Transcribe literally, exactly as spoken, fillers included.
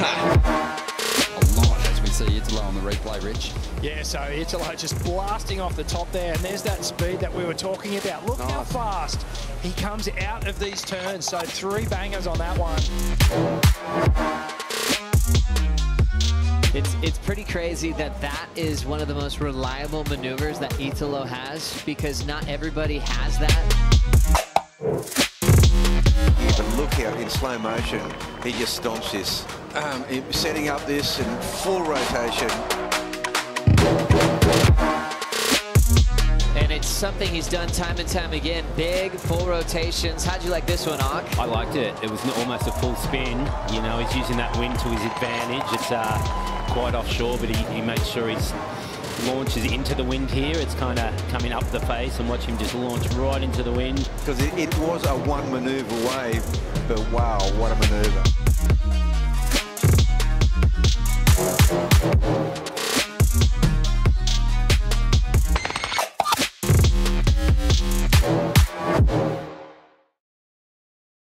A lot as we see Italo on the replay, Rich. Yeah, so Italo just blasting off the top there, and there's that speed that we were talking about. Look how fast he comes out of these turns. So three bangers on that one. It's, it's pretty crazy that that is one of the most reliable maneuvers that Italo has, because not everybody has that. But look how in slow motion he just stomps this. Um, setting up this in full rotation. And it's something he's done time and time again. Big, full rotations. How'd you like this one, Ak? I liked it. It was almost a full spin. You know, he's using that wind to his advantage. It's uh, quite offshore, but he, he makes sure he's launches into the wind here. It's kind of coming up the face, and watch him just launch right into the wind. Because it, it was a one manoeuvre away, but wow, what a manoeuvre.